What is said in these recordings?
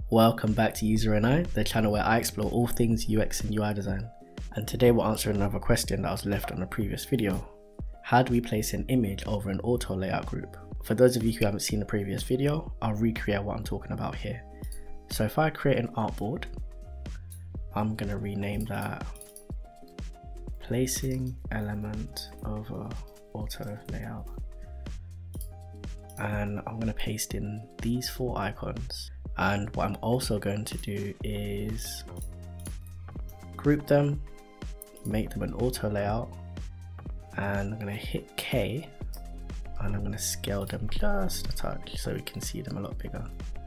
Welcome back to User and I, the channel where I explore all things UX and UI design. And today we're answering another question that was left on a previous video. How do we place an image over an auto layout group? For those of you who haven't seen the previous video, I'll recreate what I'm talking about here. So if I create an artboard, I'm going to rename that Placing Element Over Auto Layout. And I'm going to paste in these 4 icons. And what I'm also going to do is group them, make them an auto layout, and I'm going to hit K and I'm going to scale them just a touch so we can see them a lot bigger.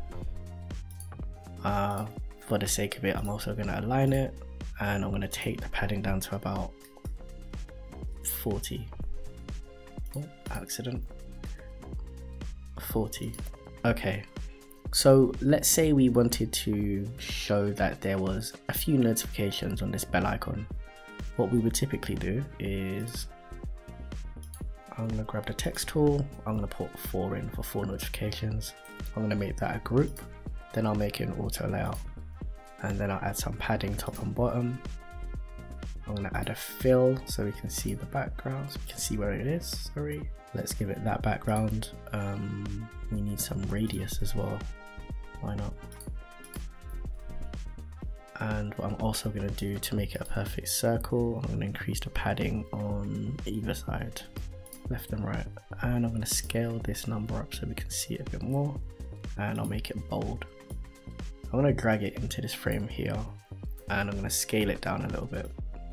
For the sake of it, I'm also going to align it and I'm going to take the padding down to about 40. Oh, accident. 40. Okay. So let's say we wanted to show that there was a few notifications on this bell icon. What we would typically do is I'm going to grab the text tool, I'm going to put 4 in for 4 notifications. I'm going to make that a group, then I'll make it an auto layout, and then I'll add some padding top and bottom. I'm going to add a fill so we can see the background, so we can see where it is. Sorry, let's give it that background. We need some radius as well. Why not? And what I'm also going to do to make it a perfect circle, I'm going to increase the padding on either side, left and right, and I'm going to scale this number up so we can see it a bit more, and I'll make it bold. I'm going to drag it into this frame here and I'm going to scale it down a little bit.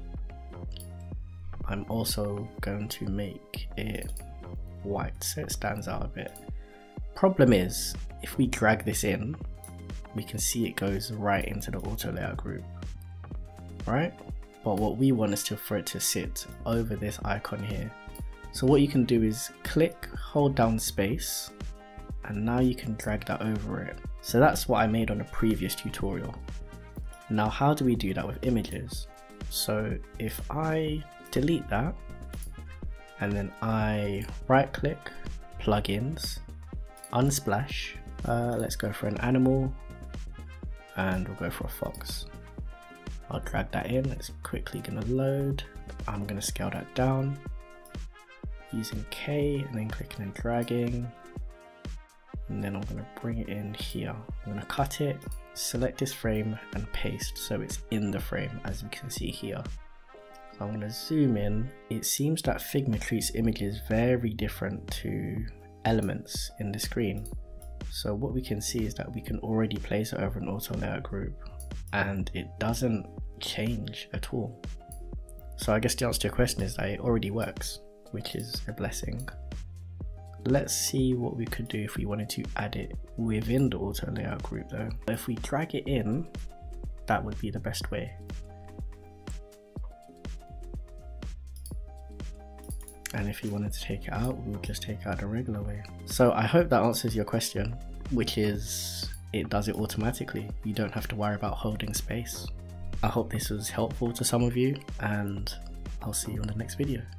I'm also going to make it white so it stands out a bit. Problem is, if we drag this in, we can see it goes right into the auto layout group, right? But what we want is for it to sit over this icon here. So what you can do is click, hold down space, and now you can drag that over it. So that's what I made on the previous tutorial. Now how do we do that with images? So if I delete that, and then I right click, plugins, unsplash, let's go for an animal, and we'll go for a fox. I'll drag that in, it's quickly gonna load. I'm gonna scale that down using K and then clicking and dragging, and then I'm gonna bring it in here. I'm gonna cut it, select this frame and paste so it's in the frame, as you can see here. So I'm gonna zoom in. It seems that Figma treats images very different to elements in the screen. So what we can see is that we can already place it over an auto layout group and it doesn't change at all. So I guess the answer to your question is that it already works, which is a blessing. Let's see what we could do if we wanted to add it within the auto layout group though. If we drag it in, that would be the best way. And if you wanted to take it out, we'll just take it out the regular way. So I hope that answers your question, which is it does it automatically. You don't have to worry about holding space. I hope this was helpful to some of you, and I'll see you on the next video.